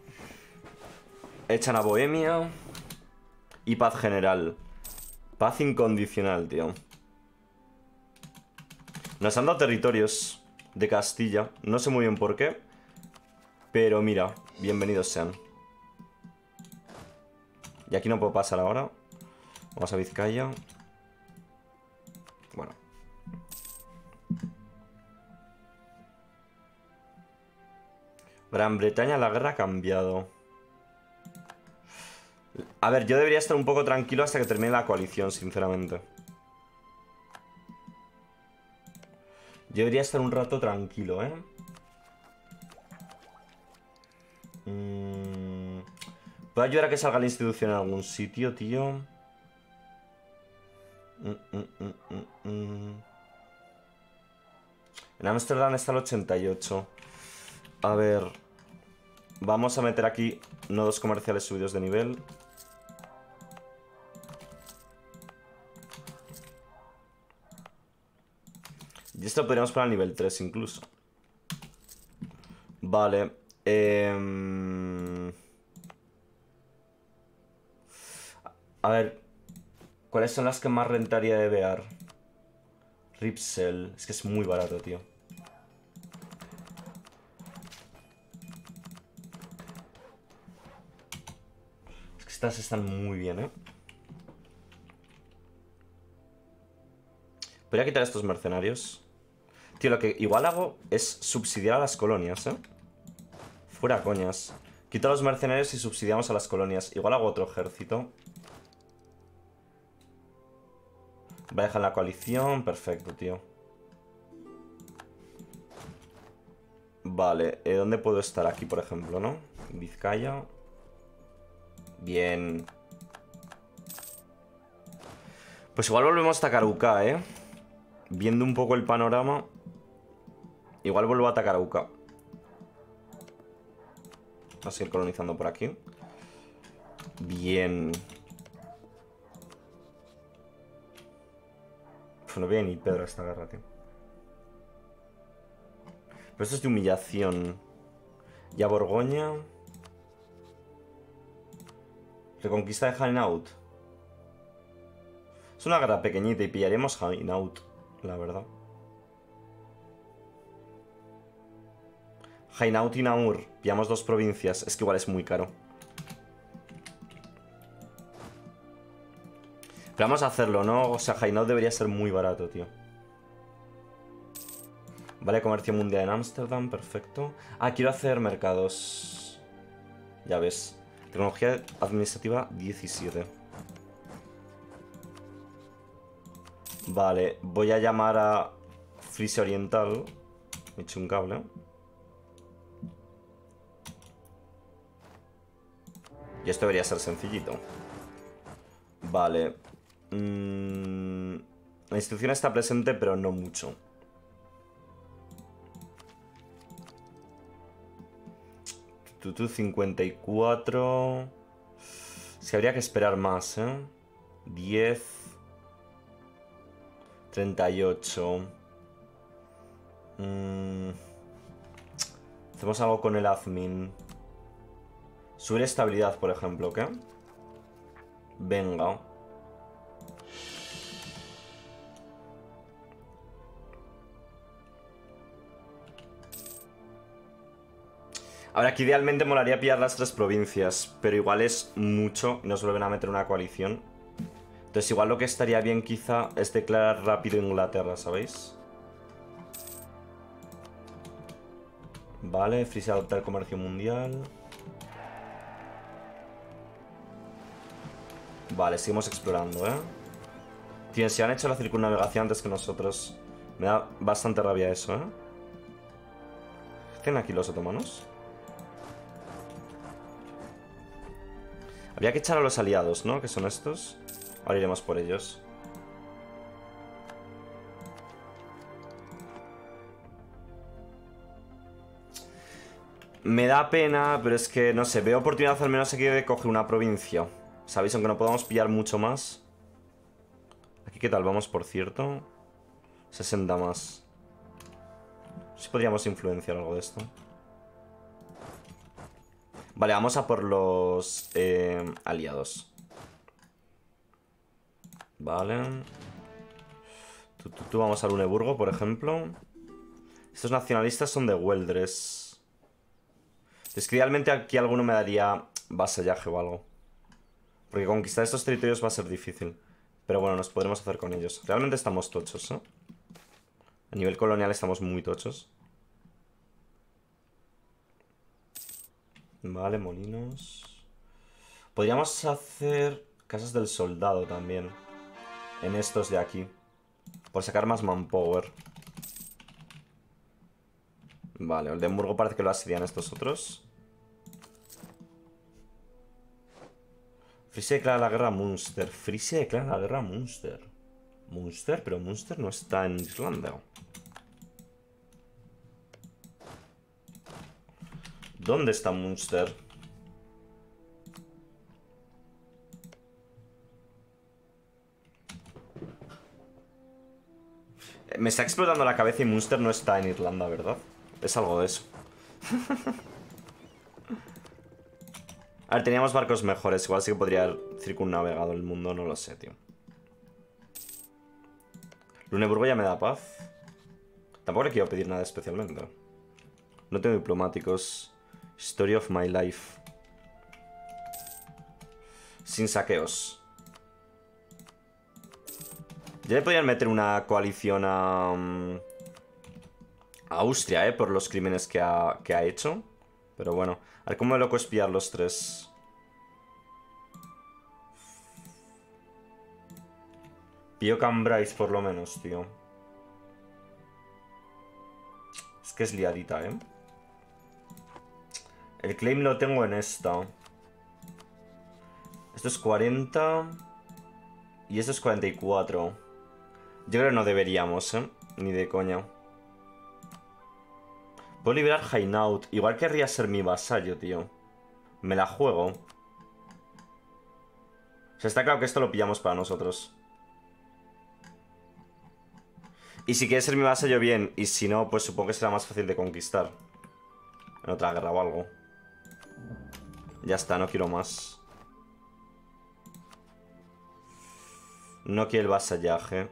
Echan a Bohemia. Y paz general. Paz incondicional, tío. Nos han dado territorios de Castilla. No sé muy bien por qué. Pero mira, bienvenidos sean. Y aquí no puedo pasar ahora. Vamos a Vizcaya. Bueno. Gran Bretaña, la guerra ha cambiado. A ver, yo debería estar un poco tranquilo hasta que termine la coalición, sinceramente. Yo debería estar un rato tranquilo, ¿eh? Mm... ¿Puedo ayudar a que salga la institución en algún sitio, tío? Mm, mm, mm, mm, mm. En Ámsterdam está el ochenta y ocho. A ver... Vamos a meter aquí nodos comerciales subidos de nivel. Y esto lo podríamos poner al nivel tres incluso. Vale. Eh... A ver. ¿Cuáles son las que más rentaría de Bear? Ripsel. Es que es muy barato, tío. Es que estas están muy bien, ¿eh? Voy a quitar estos mercenarios. Tío, lo que igual hago es subsidiar a las colonias, ¿eh? Fuera coñas. Quito a los mercenarios y subsidiamos a las colonias. Igual hago otro ejército. Voy a dejar la coalición. Perfecto, tío. Vale, eh, ¿dónde puedo estar? Aquí, por ejemplo, ¿no? Vizcaya. Bien. Pues igual volvemos a atacar Uca, ¿eh? Viendo un poco el panorama. Igual vuelvo a atacar a Uca. Vamos a seguir colonizando por aquí. Bien. Uf, no viene ni Pedro a esta guerra, tío. Pero esto es de humillación. Y a Borgoña. Reconquista de Hainaut. Es una guerra pequeñita y pillaremos Hainaut, la verdad. Hainaut y Namur. Pillamos dos provincias. Es que igual es muy caro. Pero vamos a hacerlo, ¿no? O sea, Hainaut debería ser muy barato, tío. Vale, comercio mundial en Ámsterdam, perfecto. Ah, quiero hacer mercados. Ya ves. Tecnología administrativa diecisiete. Vale, voy a llamar a Frisia Oriental. Me he hecho un cable. Y esto debería ser sencillito. Vale. Mm, la institución está presente, pero no mucho. Tutu cincuenta y cuatro. Es que habría que esperar más, ¿eh? diez. treinta y ocho. Mm, hacemos algo con el admin. Subir estabilidad, por ejemplo, ¿qué? Venga. Ahora, aquí idealmente molaría pillar las tres provincias, pero igual es mucho y nos vuelven a meter una coalición. Entonces igual lo que estaría bien quizá es declarar rápido Inglaterra, ¿sabéis? Vale, Frisia adopta el comercio mundial. Vale, seguimos explorando, ¿eh? Tío, si han hecho la circunnavegación antes que nosotros. Me da bastante rabia eso, ¿eh? ¿Qué tienen aquí los otomanos? Habría que echar a los aliados, ¿no? Que son estos. Ahora iremos por ellos. Me da pena, pero es que, no sé, veo oportunidad al menos aquí de coger una provincia. ¿Sabéis? Aunque no podamos pillar mucho más. Aquí, ¿qué tal? Vamos, por cierto. sesenta más. Si podríamos influenciar algo de esto. Vale, vamos a por los eh, aliados. Vale. Tú, tú, tú, vamos a Luneburgo, por ejemplo. Estos nacionalistas son de Weldres. Es que idealmente aquí alguno me daría vasallaje o algo. Porque conquistar estos territorios va a ser difícil. Pero bueno, nos podremos hacer con ellos. Realmente estamos tochos, ¿eh? A nivel colonial estamos muy tochos. Vale, molinos. Podríamos hacer casas del soldado también. En estos de aquí. Por sacar más manpower. Vale, Oldenburgo parece que lo asedian estos otros. Frisia declara la guerra a Munster. Frisia declara la guerra a Munster. Munster, pero Munster no está en Irlanda. ¿Dónde está Munster? Me está explotando la cabeza y Munster no está en Irlanda, ¿verdad? Es algo de eso. A ver, teníamos barcos mejores. Igual sí que podría haber circunnavegado el mundo, no lo sé, tío. Luneburgo ya me da paz. Tampoco le quiero pedir nada especialmente. No tengo diplomáticos. Story of my life. Sin saqueos. Ya le podrían meter una coalición a... a Austria, ¿eh? Por los crímenes que ha, que ha hecho. Pero bueno. A ver cómo me loco es pillar los tres. Pillo Cambrai por lo menos, tío. Es que es liadita, ¿eh? El claim lo tengo en esta. Esto es cuarenta. Y esto es cuarenta y cuatro. Yo creo que no deberíamos, ¿eh? Ni de coña. Puedo liberar Hainaut. Igual querría ser mi vasallo, tío. Me la juego. O sea, está claro que esto lo pillamos para nosotros. Y si quiere ser mi vasallo, bien. Y si no, pues supongo que será más fácil de conquistar. En otra guerra o algo. Ya está, no quiero más. No quiero el vasallaje.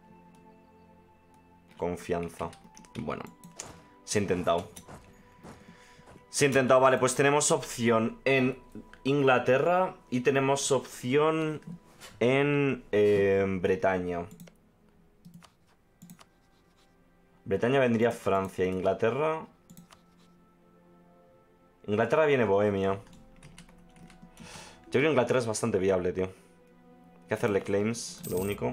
Confianza. Bueno, se ha intentado. Se ha intentado, vale, pues tenemos opción en Inglaterra y tenemos opción en eh, Bretaña. Bretaña vendría Francia, Inglaterra. Inglaterra viene Bohemia. Yo creo que Inglaterra es bastante viable, tío. Hay que hacerle claims, lo único.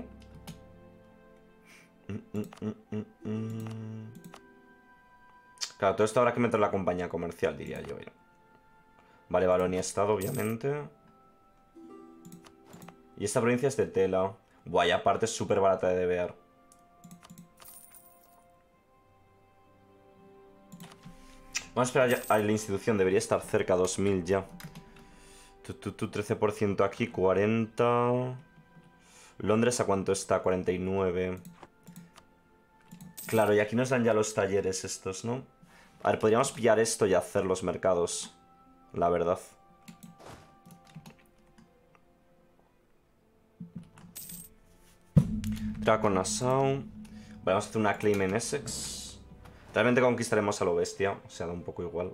Mm, mm, mm, mm, mm. Claro, todo esto habrá que meter la compañía comercial, diría yo. Vale, Valonia Estado, obviamente. Y esta provincia es de tela. Buah, y aparte es súper barata de debear. Vamos a esperar ya a la institución, debería estar cerca, dos mil ya. Tú, tú, tú, trece por ciento aquí, cuarenta. Londres, ¿a cuánto está? cuarenta y nueve. Claro, y aquí nos dan ya los talleres estos, ¿no? A ver, podríamos pillar esto y hacer los mercados. La verdad. Draco Nassau. Vale, vamos a hacer una claim en Essex. Realmente conquistaremos a lo bestia. O sea, da un poco igual.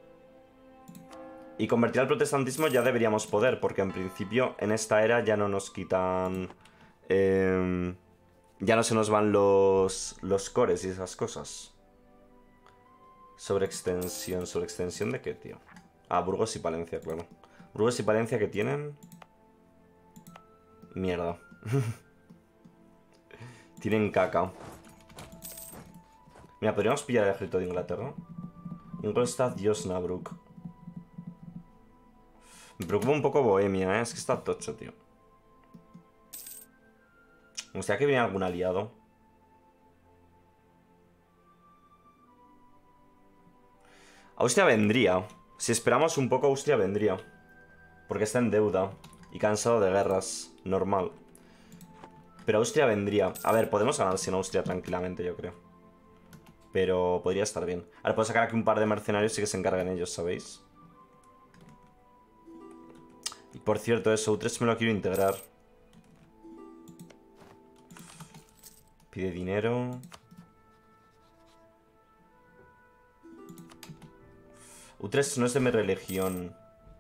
Y convertir al protestantismo ya deberíamos poder, porque en principio en esta era ya no nos quitan... Eh, ya no se nos van los, los cores y esas cosas. Sobre extensión. ¿Sobre extensión de qué, tío? Ah, Burgos y Palencia, claro. Burgos y Palencia, ¿qué tienen? Mierda. Tienen caca. Mira, podríamos pillar el ejército de Inglaterra. Ingolstadt y Osnabrück. Me preocupa un poco Bohemia, ¿eh? Es que está tocho, tío. Me gustaría que viniera algún aliado. Austria vendría. Si esperamos un poco, Austria vendría. Porque está en deuda. Y cansado de guerras. Normal. Pero Austria vendría. A ver, podemos ganar sin Austria tranquilamente, yo creo. Pero podría estar bien. Ahora puedo sacar aquí un par de mercenarios y que se encarguen ellos, ¿sabéis? Y por cierto, eso, Utrecht me lo quiero integrar. Pide dinero. Utrecht no es de mi religión.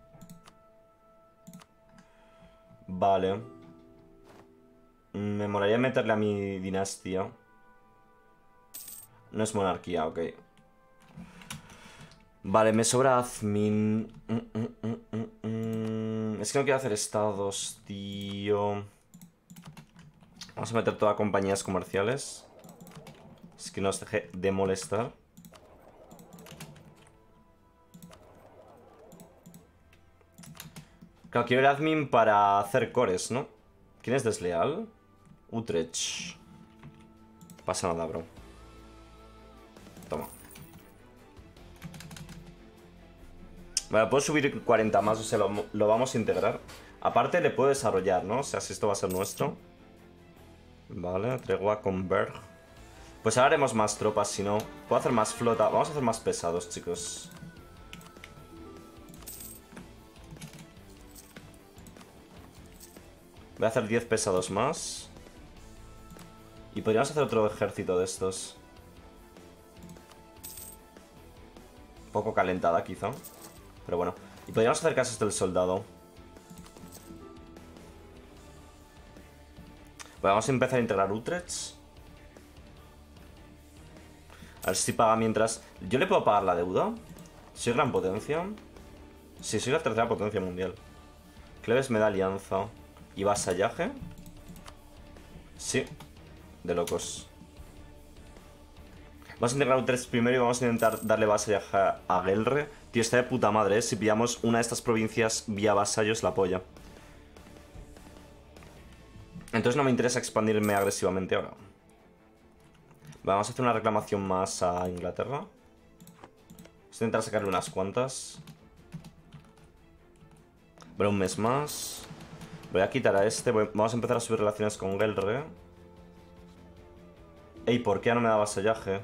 Vale. Me molaría meterle a mi dinastía. No es monarquía, ok. Vale, me sobra admin. Mm, mm, mm, mm, mm. Es que no quiero hacer estados, tío. Vamos a meter todas compañías comerciales. Es que nos deje de molestar. Claro, quiero el admin para hacer cores, ¿no? ¿Quién es desleal? Utrecht. Pasa nada, bro. Toma. Vale, puedo subir cuarenta más, o sea, lo, lo vamos a integrar. Aparte le puedo desarrollar, ¿no? O sea, si esto va a ser nuestro. Vale, tregua con Berg. Pues ahora haremos más tropas, si no. Puedo hacer más flota. Vamos a hacer más pesados, chicos. Voy a hacer diez pesados más. Y podríamos hacer otro ejército de estos. Un poco calentada, quizá. Pero bueno. Y podríamos hacer casas del soldado. Bueno, vamos a empezar a integrar Utrecht. A ver si paga mientras... ¿Yo le puedo pagar la deuda? ¿Soy gran potencia? Sí, soy la tercera potencia mundial. Cleves me da alianza. ¿Y vasallaje? Sí. De locos. Vamos a integrar Utrecht primero y vamos a intentar darle vasallaje a Gelre. Tío, está de puta madre, ¿eh? Si pillamos una de estas provincias vía vasallos, la polla. Entonces no me interesa expandirme agresivamente ahora. Vamos a hacer una reclamación más a Inglaterra. Vamos a intentar sacarle unas cuantas. Bueno, un mes más. Voy a quitar a este. Voy... Vamos a empezar a subir relaciones con Gelre. Ey, ¿por qué no me da vasallaje?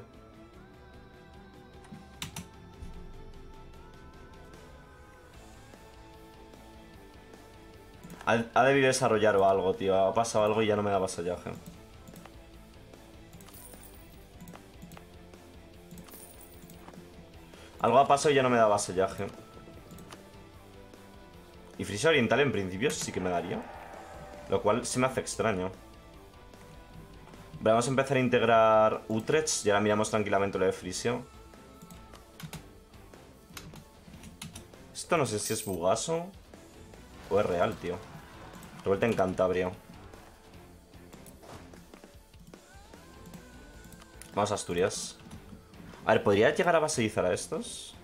Ha, ha debido desarrollar o algo, tío. Ha pasado algo y ya no me da vasallaje. Algo ha pasado y ya no me da vasallaje. Y Frisia Oriental en principio sí que me daría. Lo cual se me hace extraño. Vamos a empezar a integrar Utrecht. Y ahora miramos tranquilamente lo de Frisia. Esto no sé si es bugaso o es real, tío. Revuelta en Cantabria. Vamos a Asturias. A ver, ¿podría llegar a vasallar a estos?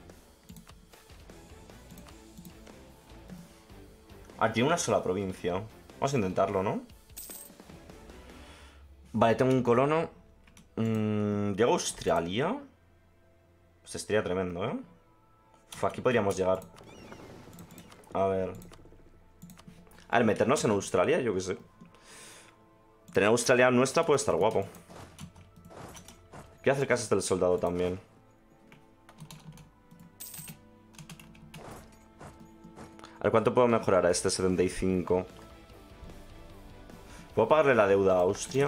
A ver, tiene una sola provincia. Vamos a intentarlo, ¿no? Vale, tengo un colono. Mm, ¿Llego a Australia? Pues estaría tremendo, ¿eh? Uf, aquí podríamos llegar. A ver. A ver, meternos en Australia, yo qué sé. Tener Australia nuestra puede estar guapo. Quiero hacer casas del soldado también. A ver, ¿cuánto puedo mejorar a este setenta y cinco? ¿Puedo pagarle la deuda a Austria?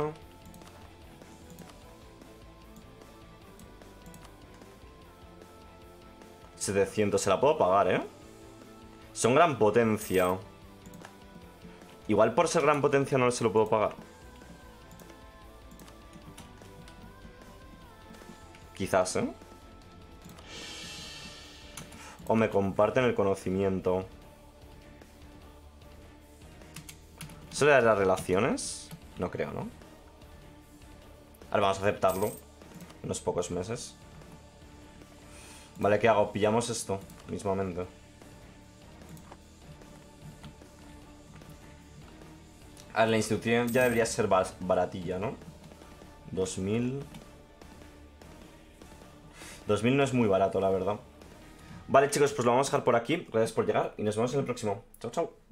setecientos, se la puedo pagar, ¿eh? Son gran potencia. Igual por ser gran potencia no se lo puedo pagar. Quizás, ¿eh? O me comparten el conocimiento. ¿Eso le da las relaciones? No creo, ¿no? Ahora vamos a aceptarlo. Unos pocos meses. Vale, ¿qué hago? Pillamos esto mismamente. A ver, la institución ya debería ser baratilla, ¿no? dos mil. dos mil no es muy barato, la verdad. Vale, chicos, pues lo vamos a dejar por aquí. Gracias por llegar y nos vemos en el próximo. Chao, chao.